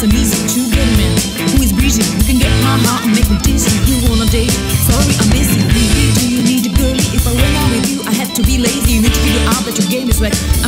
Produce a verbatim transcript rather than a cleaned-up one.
an easy to get a man who is breezy, who can get my heart and make me dizzy. You wanna date? Sorry, I'm busy. You need you, you need a girlie. If I went out with you, I had to be lazy. You need to figure out that your game is whack.